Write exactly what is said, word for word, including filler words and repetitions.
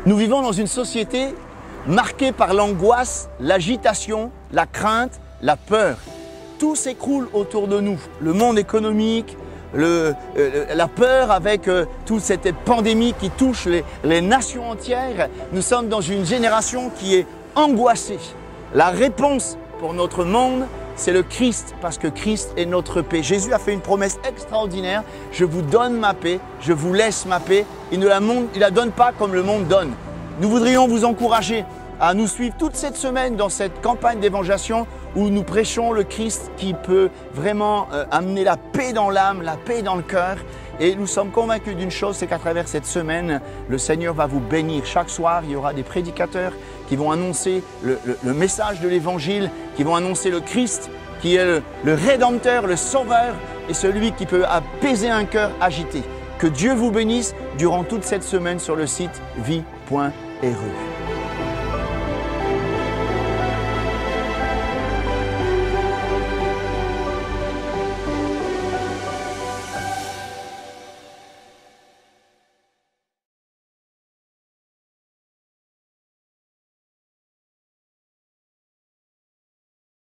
Nous vivons dans une société marquée par l'angoisse, l'agitation, la crainte, la peur. Tout s'écroule autour de nous. Le monde économique, le, euh, la peur avec euh, toute cette pandémie qui touche les, les nations entières. Nous sommes dans une génération qui est angoissée. La réponse pour notre monde, c'est le Christ, parce que Christ est notre paix. Jésus a fait une promesse extraordinaire. Je vous donne ma paix, je vous laisse ma paix. Il ne la, monde, il la donne pas comme le monde donne. Nous voudrions vous encourager à nous suivre toute cette semaine dans cette campagne d'évangélisation où nous prêchons le Christ qui peut vraiment euh, amener la paix dans l'âme, la paix dans le cœur. Et nous sommes convaincus d'une chose, c'est qu'à travers cette semaine, le Seigneur va vous bénir. Chaque soir, il y aura des prédicateurs qui vont annoncer le, le, le message de l'Évangile, qui vont annoncer le Christ, qui est le, le Rédempteur, le Sauveur et celui qui peut apaiser un cœur agité. Que Dieu vous bénisse durant toute cette semaine sur le site vie point r e.